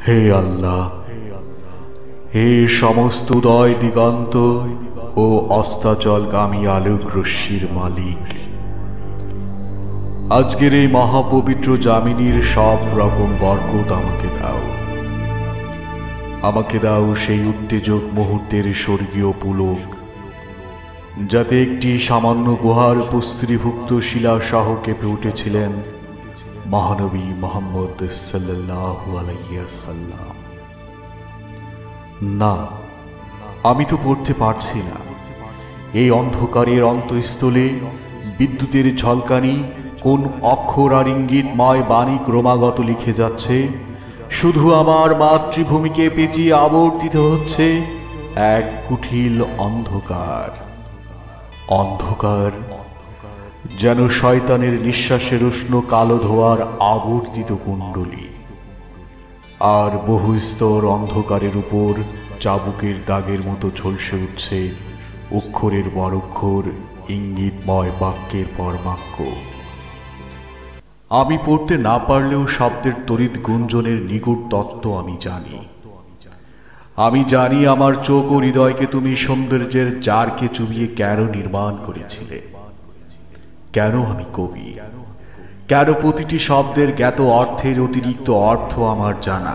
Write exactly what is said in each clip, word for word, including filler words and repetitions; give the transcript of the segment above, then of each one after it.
হে আল্লাহ, হে সমস্ত উদয় দিগন্ত ও অস্তাচলগামী আলোক রশ্মির মালিক, আজকের এই মহাপবিত্র যামিনীর সব রকম বরকত আমাকে দাও। আমাকে দাও সেই উত্তেজক মুহূর্তের স্বর্গীয় পুলক, যাতে একটি সামান্য গুহার উপস্থিতিভুক্ত শিলাসহ কেঁপে উঠেছিলেন মহানবী মুহাম্মদ সাল্লাল্লাহু আলাইহি ওয়াসাল্লাম। না, আমি তো পড়তে পারছি না। এই অন্ধকারের অন্তঃস্থলে বিদ্যুতের ঝলকানি কোন অক্ষর আর ইঙ্গিতময় বাণী ক্রমাগত লিখে যাচ্ছে। শুধু আমার মাতৃভূমিকে পেঁচিয়ে আবর্তিত হচ্ছে এক কুঠিল অন্ধকার। অন্ধকার যেন শয়তানের নিঃশ্বাসের উষ্ণ কালো ধোয়ার আবর্তিত কুণ্ডলী। আর বহু স্তর অন্ধকারের উপর চাবুকের দাগের মতো ঝলসে উঠছে অক্ষরের পর অক্ষর, ইঙ্গিতময় বাক্যের পর বাক্য। আমি পড়তে না পারলেও শব্দের তড়িৎ গুঞ্জনের নিগুড় তত্ত্ব আমি জানি। আমি জানি আমার চোখ ও হৃদয়কে তুমি সৌন্দর্যের জারকে চুবিয়ে কেন নির্মাণ করেছিলে। কেন আমি কবি, কেন প্রতিটি শব্দের জ্ঞাত অর্থের অতিরিক্ত অর্থ আমার জানা।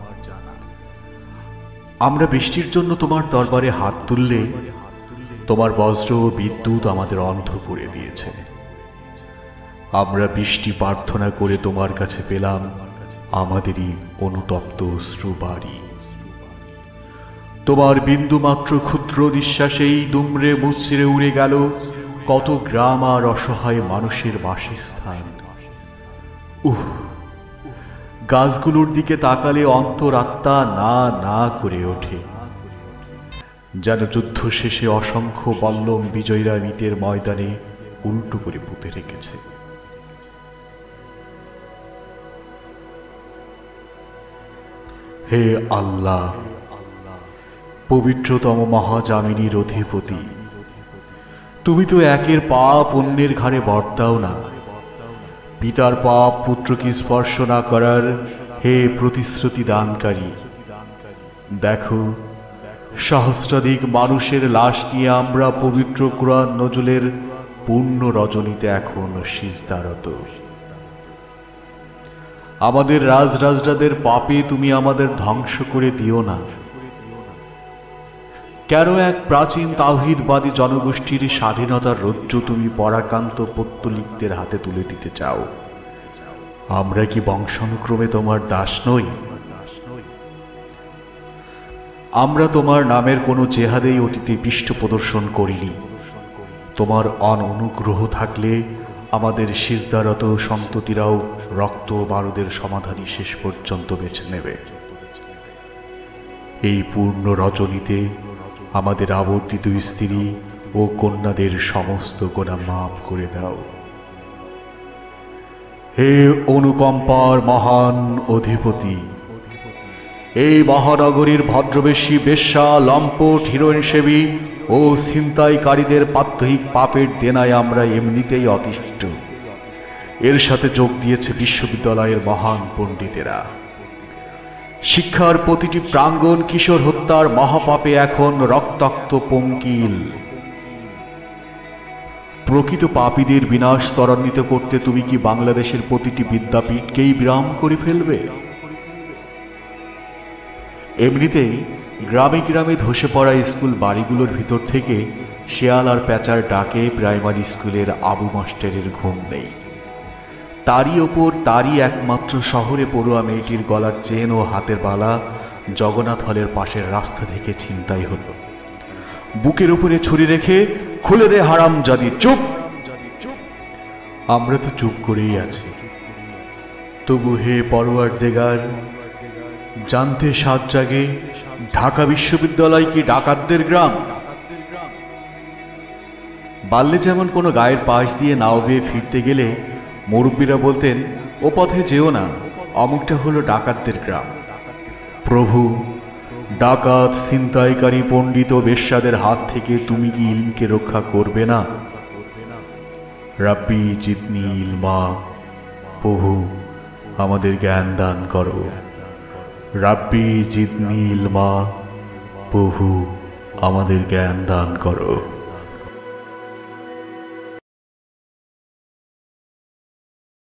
আমরা বৃষ্টির জন্য তোমার দরবারে হাত তুললে তোমার বজ্র ও বিদ্যুৎ আমাদের অন্ধ করে দিয়েছে। আমরা বৃষ্টি প্রার্থনা করে তোমার কাছে পেলাম আমাদেরই অনুতপ্ত অশ্রুবাড়ি। তোমার বিন্দুমাত্র ক্ষুদ্র নিঃশ্বাসেই দুমড়ে মুচড়ে উড়ে গেল কত গ্রাম আর অসহায় মানুষের বাসস্থান। উহ, গাছগুলোর দিকে তাকালে অন্তরাত্মা না না করে ওঠে, যেন যুদ্ধ শেষে অসংখ্য বল্লম বিজয়ীরা মিতের ময়দানে উল্টো করে পুঁতে রেখেছে। হে আল্লাহ, পবিত্রতম মহাযামিনীর অধিপতি, তুমি তো একের পাপ অন্যের ঘাড়ে বর্তাও না। পিতার পাপ পুত্রকে স্পর্শ না করার হে প্রতিশ্রুতি দানকারী, দেখো সহস্রাধিক মানুষের লাশ নিয়ে আমরা পবিত্র কুরআন নজুলের পূর্ণ রজনীতে এখন সিজদারত। আমাদের রাজরাজরাদের পাপে তুমি আমাদের ধ্বংস করে দিও না। কেন এক প্রাচীন তাওহীদবাদী জনগোষ্ঠীর স্বাধীনতার রজ্জু তুমি পরাকান্ত পত্তলিকদের হাতে তুলে দিতে চাও? আমরা কি বংশানুক্রমে তোমার দাস নই? আমরা তোমার নামের কোনো জেহাদেই অতীতে পৃষ্ঠ প্রদর্শন করিনি। তোমার অনুগ্রহ থাকলে আমাদের সিজদারত সন্ততিরাও রক্ত বারুদের সমাধানই শেষ পর্যন্ত বেছে নেবে। এই পূর্ণ রজনীতে আমাদের আবর্তিত স্ত্রী ও কন্যাদের সমস্ত গোনা মাফ করে দাও। হে অনুকম্পার মহান অধিপতি, এই মহানগরীর ভদ্রবেশী বেশ্যা, লম্পট, হিরোইন সেবী ও ছিনতাইকারীদের প্রাত্যহিক পাপের দেনায় আমরা এমনিতেই অতিষ্ঠ। এর সাথে যোগ দিয়েছে বিশ্ববিদ্যালয়ের মহান পণ্ডিতেরা। শিক্ষার প্রতিটি প্রাঙ্গণ কিশোর হত্যার মহাপাপে এখন রক্তাক্ত পঙ্কিল। প্রকৃত পাপীদের বিনাশ ত্বরান্বিত করতে তুমি কি বাংলাদেশের প্রতিটি বিদ্যাপীঠকেই বিরাম করে ফেলবে? এমনিতেই গ্রামে গ্রামে ধসে পড়া স্কুল বাড়িগুলোর ভিতর থেকে শেয়াল আর প্যাঁচার ডাকে প্রাইমারি স্কুলের আবু মাস্টারের ঘুম নেই। তারই ওপর তারই একমাত্র শহরে পড়ুয়া মেয়েটির গলার চেন ও হাতের বালা জগন্নাথ হলের পাশের রাস্তা থেকে ছিনতাই হল। বুকের উপরে ছুরি রেখে, খুলে দে হারামজাদি, চুপ! আমরা তো চুপ করেই আছি। তবু হে পরওয়ারদিগার, জানতে সাত জাগে ঢাকা বিশ্ববিদ্যালয় কি ডাকাতদের গ্রাম? বাল্যে যেমন কোনো গায়ের পাশ দিয়ে নাও বেয়ে ফিরতে গেলে মুরব্বীরা বলতেন, ও পথে যেও না, অমুকটা হলো ডাকাতদের গ্রাম। প্রভু, ডাকাত, ছিনতাইকারী, পণ্ডিত ও বেশ্যাদের হাত থেকে তুমি কি ইলমকে রক্ষা করবে না? রাব্বি জিদনি ইলমা, প্রভু আমাদের জ্ঞান দান করো। রাব্বি জিদনি ইলমা, প্রভু আমাদের জ্ঞান দান করো।